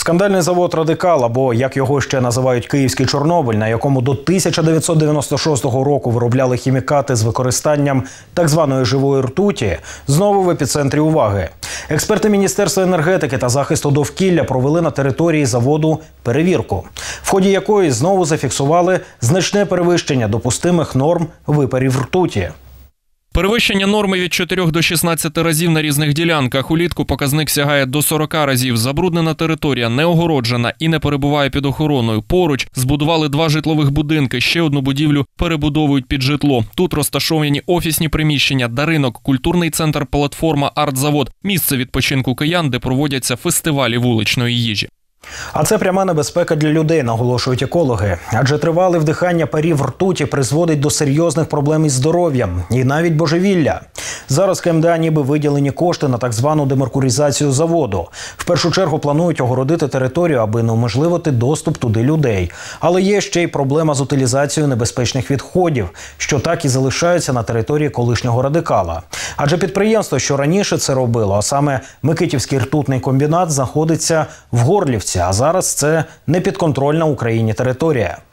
Скандальний завод «Радикал», або, як його ще називають, «Київський Чорнобиль», на якому до 1996 року виробляли хімікати з використанням так званої живої ртуті, знову в епіцентрі уваги. Експерти Міністерства енергетики та захисту довкілля провели на території заводу перевірку, в ході якої знову зафіксували значне перевищення допустимих норм випарів ртуті. Перевищення норми від 4 до 16 разів на різних ділянках. Улітку показник сягає до 40 разів. Забруднена територія не огороджена і не перебуває під охороною. Поруч збудували 2 житлових будинки, ще одну будівлю перебудовують під житло. Тут розташовані офісні приміщення, даринок, культурний центр «Платформа», арт-завод, місце відпочинку киян, де проводяться фестивалі вуличної їжі. А це пряма небезпека для людей, наголошують екологи. Адже тривале вдихання парів ртуті призводить до серйозних проблем із здоров'ям і навіть божевілля. Зараз КМДА ніби виділені кошти на так звану демеркуризацію заводу. В першу чергу планують огородити територію, аби унеможливити доступ туди людей. Але є ще й проблема з утилізацією небезпечних відходів, що так і залишаються на території колишнього «Радикала». Адже підприємство, що раніше це робило, а саме Микитівський ртутний комбінат, знаходиться в Горлівці, а зараз це непідконтрольна Україні територія.